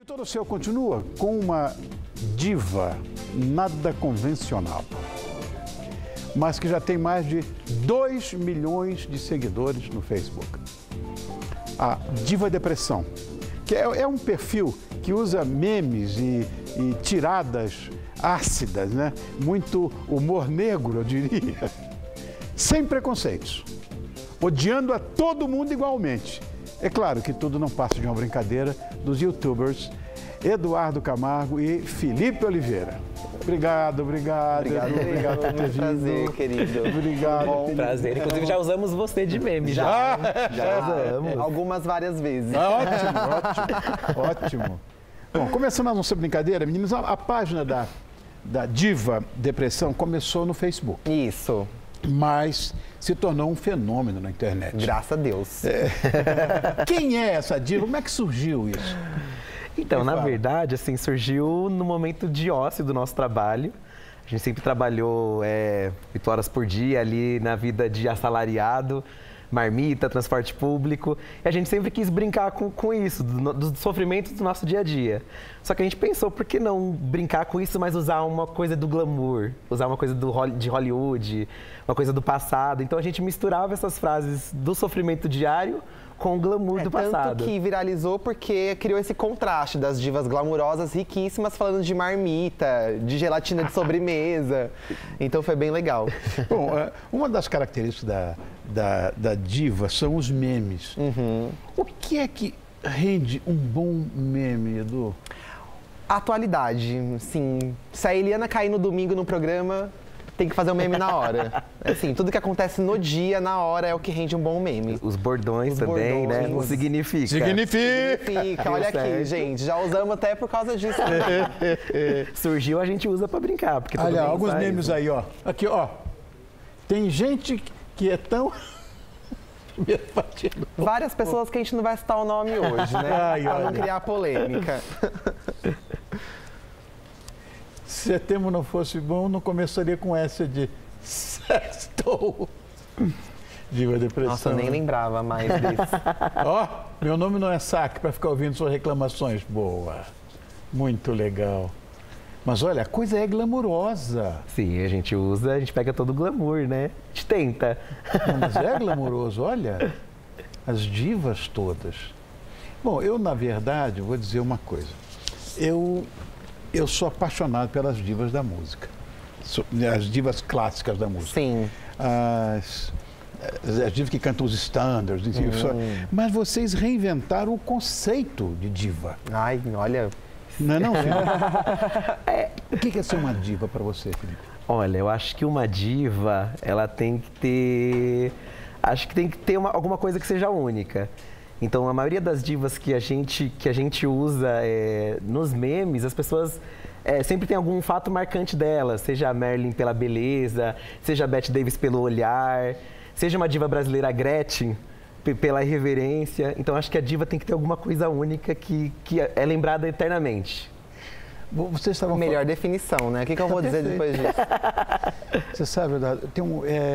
Todo Seu continua com uma diva nada convencional, mas que já tem mais de 2 milhões de seguidores no Facebook. A Diva Depressão, que é um perfil que usa memes e tiradas ácidas, né? Muito humor negro, eu diria, sem preconceitos, odiando a todo mundo igualmente. É claro que tudo não passa de uma brincadeira dos youtubers Eduardo Camargo e Felipe Oliveira. Obrigado por ter vindo. Prazer, querido. Obrigado. Bom, prazer. Inclusive já usamos você de meme. Já usamos. Algumas várias vezes. Ótimo. Bom, começando a nossa brincadeira, meninos, a página da Diva Depressão começou no Facebook. Isso. Mas se tornou um fenômeno na internet. Graças a Deus. Quem é essa diva? Como é que surgiu isso? Então, na verdade, assim, surgiu no momento de ócio do nosso trabalho. A gente sempre trabalhou 8 horas por dia ali na vida de assalariado, marmita, transporte público. E a gente sempre quis brincar com isso, dos sofrimentos do nosso dia a dia. Só que a gente pensou, por que não brincar com isso, mas usar uma coisa do glamour, usar uma coisa de Hollywood, uma coisa do passado. Então a gente misturava essas frases do sofrimento diário com o glamour do passado. Tanto que viralizou porque criou esse contraste das divas glamurosas, riquíssimas, falando de marmita, de gelatina de sobremesa. Então foi bem legal. Bom, uma das características da diva são os memes. Uhum. O que é que rende um bom meme, Edu? Atualidade, sim. Se a Eliana cair no domingo no programa, tem que fazer um meme na hora. Assim, tudo que acontece no dia, na hora, é o que rende um bom meme. Os bordões também, né? O significa. Significa. Olha aqui, gente. Já usamos até por causa disso. Surgiu, a gente usa pra brincar. Porque Olha, alguns memes aí, ó. Aqui, ó. Tem gente que é tão... Várias pessoas que a gente não vai citar o nome hoje, né? Pra não criar polêmica. Se setembro não fosse bom, não começaria com essa de sextou. Diva Depressão. Nossa, eu nem lembrava mais disso. Ó, meu nome não é saque para ficar ouvindo suas reclamações. Boa. Muito legal. Mas olha, a coisa é glamurosa. Sim, a gente usa, a gente pega todo o glamour, né? A gente tenta. Não, mas é glamuroso, olha. As divas todas. Bom, eu, na verdade, vou dizer uma coisa. Eu sou apaixonado pelas divas da música. As divas clássicas da música. Sim. As divas que cantam os standards. Mas vocês reinventaram o conceito de diva. Ai, olha... Não é não, Felipe? O que é ser uma diva para você, Felipe? Olha, eu acho que uma diva, ela tem que ter... Acho que tem que ter alguma coisa que seja única. Então, a maioria das divas que a gente usa nos memes, as pessoas sempre tem algum fato marcante dela. Seja a Marilyn pela beleza, seja a Bette Davis pelo olhar, seja uma diva brasileira, a Gretchen, pela irreverência. Então, acho que a diva tem que ter alguma coisa única que é lembrada eternamente. Vocês estavam Melhor definição, né? O que eu vou dizer depois disso? Você sabe, tem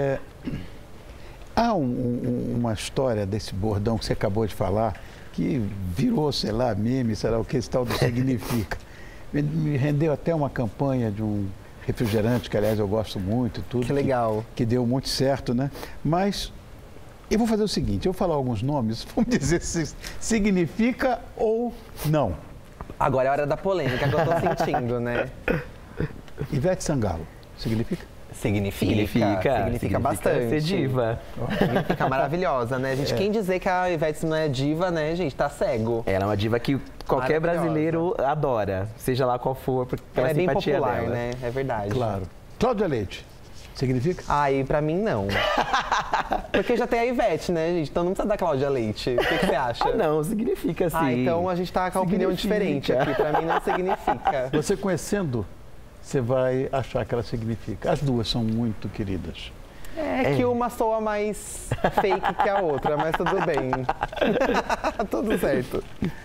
há uma história desse bordão que você acabou de falar, que virou, sei lá, meme, sei lá o que esse tal do significa. Me rendeu até uma campanha de um refrigerante, que aliás eu gosto muito, tudo. Que legal. Que deu muito certo, né? Mas eu vou fazer o seguinte, eu vou falar alguns nomes, vamos dizer se significa ou não. Agora é a hora da polêmica que eu tô sentindo, né? Ivete Sangalo, significa? Significa bastante. Ser diva. Significa maravilhosa, né, gente? Quem dizer que a Ivete não é diva, né, gente, tá cego. Ela é uma diva que qualquer brasileiro adora, seja lá qual for, pela é bem simpatia popular, dela. né? É verdade. Claro. Cláudia Leite, significa? Aí, pra mim, não. Porque já tem a Ivete, né, gente? Então não precisa da Cláudia Leite. O que você acha? Não, significa sim. Então a gente tá com a opinião diferente aqui. Pra mim não significa. Você conhecendo, você vai achar que ela significa. As duas são muito queridas. É que uma soa mais fake que a outra, mas tudo bem. Tudo certo.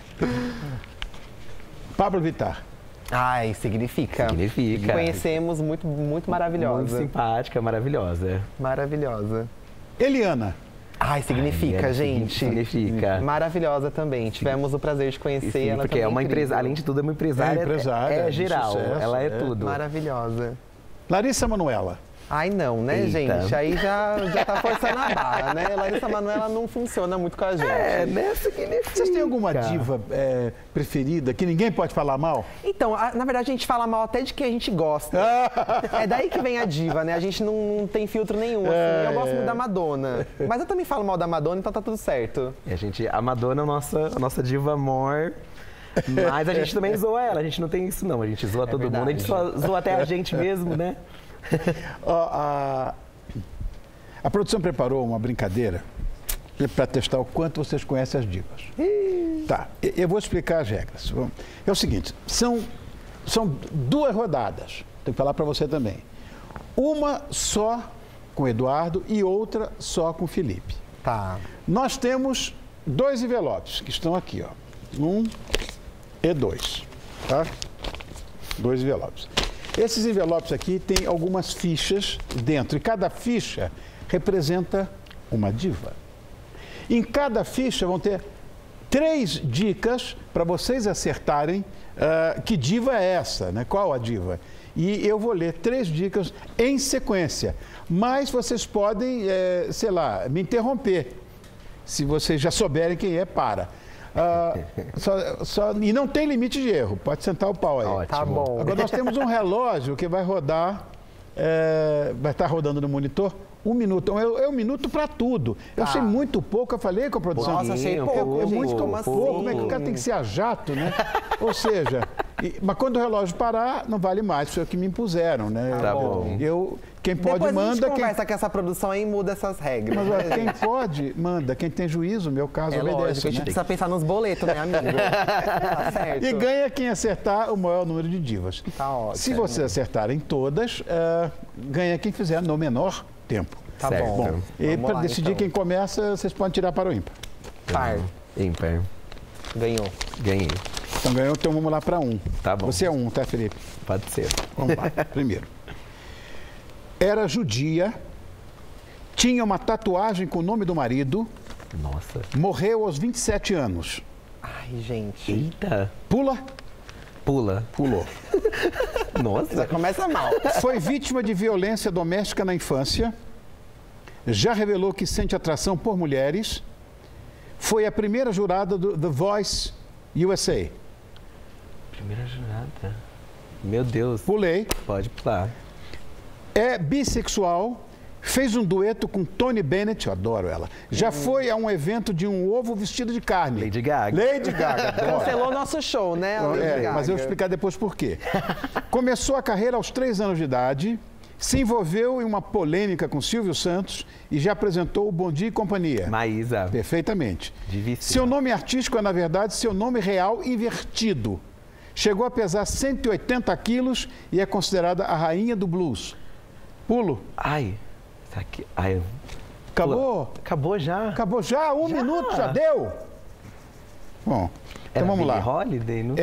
Pablo Vittar. Ai, significa. Significa. Conhecemos, muito maravilhosa. Muito simpática, maravilhosa. Maravilhosa. Eliana. Ai, significa, gente. Significa. Maravilhosa também. Tivemos o prazer de conhecer Sim, ela porque também. é uma incrível. empresa, além de tudo, é uma empresária. empresária, de geral, sucesso, ela é tudo. Maravilhosa. Larissa Manoela. Ai, não, né, Eita. gente? Aí já tá forçando a barra, né? Larissa Manoela não funciona muito com a gente. Né? Significa. Vocês têm alguma diva preferida que ninguém pode falar mal? Então, na verdade, a gente fala mal até de quem a gente gosta. É daí que vem a diva, né? A gente não tem filtro nenhum. Assim. Eu gosto muito da Madonna. Mas eu também falo mal da Madonna, então tá tudo certo. E a Madonna é a nossa diva amor. Mas a gente também zoa ela, a gente não tem isso não. A gente zoa todo verdade. mundo, a gente só zoa até a gente mesmo, né? A produção preparou uma brincadeira para testar o quanto vocês conhecem as divas. Tá, eu vou explicar as regras. É o seguinte, são 2 rodadas, tenho que falar para você também. Uma só com o Eduardo e outra só com o Felipe. Tá. Nós temos 2 envelopes que estão aqui, ó. 1 e 2, tá? 2 envelopes. Esses envelopes aqui têm algumas fichas dentro e cada ficha representa uma diva. Em cada ficha vão ter 3 dicas para vocês acertarem que diva é essa, né? Qual a diva? E eu vou ler 3 dicas em sequência, mas vocês podem, sei lá, me interromper. Se vocês já souberem quem é, para. E não tem limite de erro, pode sentar o pau aí. Ótimo. Tá bom. Agora nós temos um relógio que vai rodar, vai estar rodando no monitor 1 minuto. Então é 1 minuto para tudo. Eu achei muito pouco, eu falei com a produção. Nossa, achei pouco, É gente, muito como assim? pouco, como é que o cara tem que ser a jato, né? Ou seja, mas quando o relógio parar, não vale mais, foi o que me impuseram, né? Tá bom. Quem pode Depois a gente manda, conversa com essa produção aí e muda essas regras. mas né, ó, quem gente? pode, manda. Quem tem juízo, no meu caso, É obedece. lógico, a gente né? precisa pensar nos boletos, né, amigo? Tá certo. E ganha quem acertar o maior número de divas. Tá ótimo. Se vocês acertarem todas, ganha quem fizer no menor tempo. Tá Certo. bom. E Vamos para lá, decidir então. quem começa, vocês podem tirar para o ímpar. Par. Ímpar. Ganhou. Ganhei. Então ganhou, então vamos lá para 1. Tá bom. Você é 1, tá, Felipe? Pode ser. Vamos lá. Primeiro. Era judia, tinha uma tatuagem com o nome do marido, Nossa. morreu aos 27 anos. Ai, gente. Eita. Pula? Pula. Pulou. Nossa. Já começa mal. Foi vítima de violência doméstica na infância, já revelou que sente atração por mulheres, foi a primeira jurada do The Voice USA. Primeira jornada. Meu Deus. Pulei. Pode pular. É bissexual, fez um dueto com Tony Bennett, eu adoro ela. Já foi a um evento de um ovo vestido de carne. Lady Gaga. Lady Gaga, adoro. Cancelou nosso show, né, a Lady Gaga? Mas eu vou explicar depois por quê. Começou a carreira aos 3 anos de idade, se envolveu em uma polêmica com Silvio Santos e já apresentou o Bom Dia e Companhia. Maísa. Perfeitamente. Divíssima. Seu nome artístico é, na verdade, seu nome real invertido. Chegou a pesar 180 quilos e é considerada a rainha do blues. Pulo. Ai. Isso aqui. Ai. Acabou? Acabou já. Acabou já? 1 minuto já deu? Bom, então Era vamos lá. Billie Holiday, não?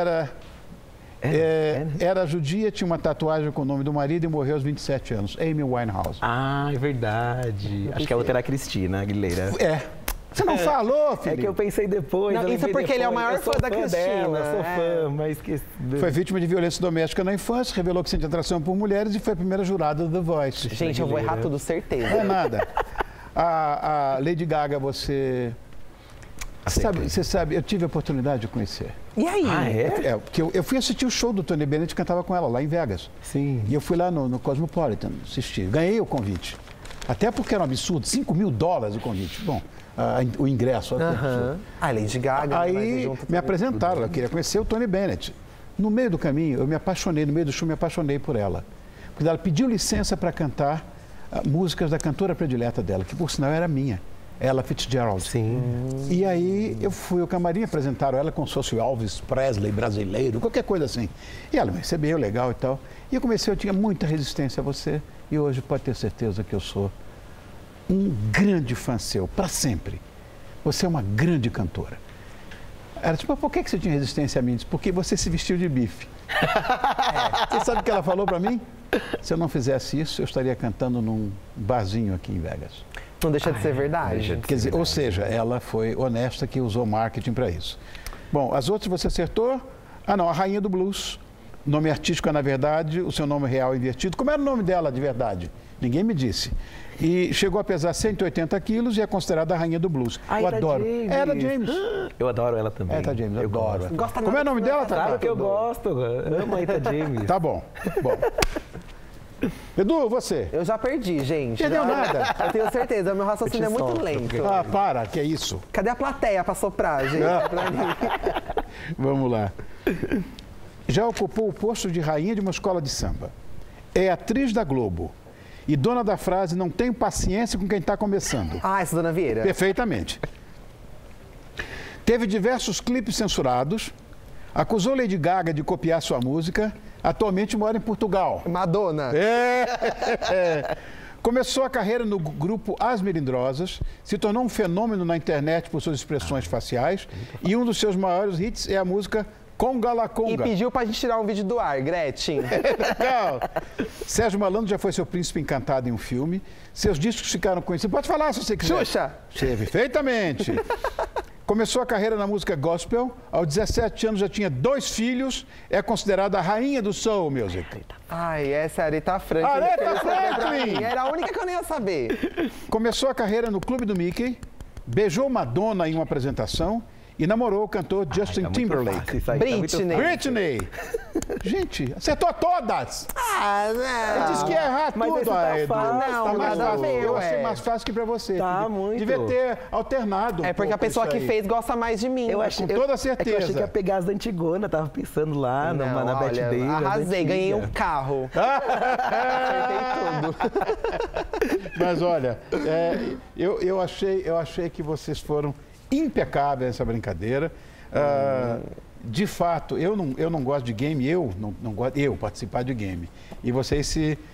Era judia, tinha uma tatuagem com o nome do marido e morreu aos 27 anos. Amy Winehouse. Ah, é verdade. Acho que a outra era a Cristina Aguilera. Você não falou, Felipe? É que eu pensei depois. Não, eu isso é lembrei porque ele é o depois. maior Eu sou fã da Cristina, dela, eu sou é. fã, mas que... Foi vítima de violência doméstica na infância, revelou que sente atração por mulheres e foi a primeira jurada do The Voice. Gente, eu vou errar tudo, certeza. Não é nada. A Lady Gaga, você sabe, eu tive a oportunidade de conhecer. E aí? Ah, é? Porque eu fui assistir o show do Tony Bennett e cantava com ela lá em Vegas. Sim. E eu fui lá no Cosmopolitan assistir. Ganhei o convite. Até porque era um absurdo, $5.000 o convite. Bom, o ingresso. Ah, Lady Gaga. vai Aí junto me também. apresentaram, eu queria conhecer o Tony Bennett. No meio do caminho, eu me apaixonei, no meio do show, me apaixonei por ela. Porque ela pediu licença para cantar músicas da cantora predileta dela, que por sinal era minha, Ella Fitzgerald. Sim. E aí eu fui ao camarim, apresentaram ela como se fosse o Elvis Presley brasileiro, qualquer coisa assim. E ela me recebeu, legal e tal. E eu tinha muita resistência a você, e hoje pode ter certeza que eu sou um grande fã seu, para sempre. Você é uma grande cantora. Ela disse, mas por que você tinha resistência a mim? Disse, porque você se vestiu de bife. Você sabe o que ela falou para mim? Se eu não fizesse isso, eu estaria cantando num barzinho aqui em Vegas. Não deixa de ser verdade. Quer dizer, ou seja, ela foi honesta que usou marketing para isso. Bom, as outras você acertou? Ah, não, a Rainha do Blues. Nome artístico é, na verdade, o seu nome real invertido. Como era o nome dela de verdade? Ninguém me disse. E chegou a pesar 180 quilos e é considerada a Rainha do Blues. Eu adoro. Era James. Eu adoro ela também. Tá James, eu adoro. Gosta Como é o nome dela, Sabe Tata? que eu gosto. Eu amo a Rita James. Tá bom. Bom. Edu, você? Eu já perdi, gente. Perdeu Já- nada. Eu tenho certeza, meu raciocínio é muito solto. lento. Ah, para, que é isso? Cadê a plateia pra soprar, gente? Pra mim. Vamos lá. Já ocupou o posto de rainha de uma escola de samba. É atriz da Globo. E dona da frase, não tenho paciência com quem está começando. Ah, essa Dona Vieira. Perfeitamente. Teve diversos clipes censurados. Acusou Lady Gaga de copiar sua música. Atualmente mora em Portugal. Madonna. Começou a carreira no grupo As Melindrosas, se tornou um fenômeno na internet por suas expressões faciais e um dos seus maiores hits é a música Conga La E Conga. pediu pra gente tirar um vídeo do ar, Gretchen. Legal. Sérgio Malandro já foi seu príncipe encantado em um filme. Seus discos ficaram conhecidos. Pode falar se você quiser. Xuxa. Perfeitamente. Começou a carreira na música gospel. Aos 17 anos já tinha 2 filhos. É considerada a rainha do soul music. Ai, essa é a Aretha Franklin. Aretha Eu queria saber pra Franklin! mim. Era a única que eu nem ia saber. Começou a carreira no Clube do Mickey. Beijou Madonna em uma apresentação. E namorou o cantor Justin Timberlake. Britney. Britney. Gente, acertou todas. Ah, não. Disse que ia errar Mas tudo, esse tá Edu. fácil. Tá Não, mais nada a fácil. ver, Eu ué. achei mais fácil que pra você. Tá muito. Devia ter alternado. É porque a pessoa que fez gosta mais de mim. Eu né? achei, com toda É que eu achei certeza. que ia pegar as da Antigona, tava pensando lá Não, na Bette olha, Davis. arrasei, antiga. ganhei um carro. Acertei tudo. Mas olha, eu achei que vocês foram impecáveis nessa brincadeira. De fato, eu não gosto de game, eu não gosto participar de game. E vocês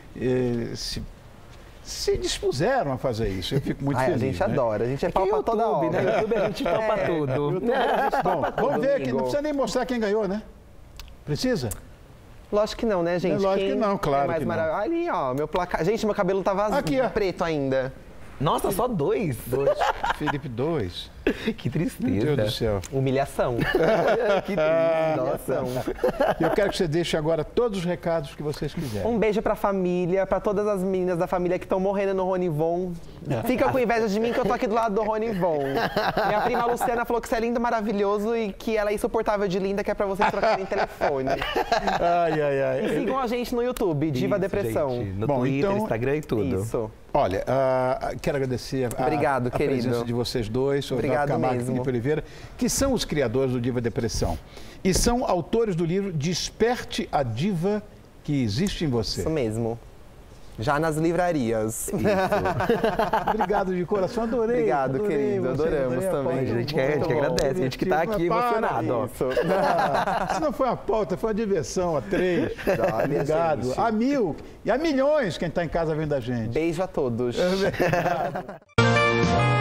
se dispuseram a fazer isso. Eu fico muito Ai, feliz. a gente né? adora, a gente é Que pau pra toda YouTube, obra. né? YouTube a gente topa tudo. Bom, vamos ver aqui, não amigo. precisa nem mostrar quem ganhou, né? Precisa? Lógico que não, né, gente? Lógico que não, claro é mais que não. maravilhoso. Ali, ó, meu placar. Gente, meu cabelo tá vazio, Aqui, ó. preto ainda. Nossa, só 2. Felipe 2. Que Meu tristeza. Deus do céu. Humilhação. Que triste. Humilhação. Eu quero que você deixe agora todos os recados que vocês quiserem. Um beijo pra família, pra todas as meninas da família que estão morrendo no Ronivon. Fica com inveja de mim que eu tô aqui do lado do Ronivon. Minha prima Luciana falou que você é lindo, maravilhoso e que ela é insuportável de linda, que é pra vocês trocarem telefone. E sigam a gente no YouTube, Diva Isso, Depressão. gente. No Bom, Twitter, então, Instagram e tudo. Isso. Olha, quero agradecer Obrigado, a querido. presença de vocês dois, o Obrigado Renato Camargo e mesmo. Felipe Oliveira, que são os criadores do Diva Depressão. E são autores do livro Desperte a Diva que Existe em Você. Isso mesmo. Já nas livrarias. Obrigado de coração, adorei. Obrigado, adorei querido, você, adoramos adorei a também. pauta. A gente que Muito bom. agradece, a gente que tá aqui Para, emocionado, ó. Isso. Isso não foi uma pauta, foi uma diversão, a 3. Olha, Obrigado. gente. A 1000 e a milhões quem está em casa vendo a gente. Beijo a todos.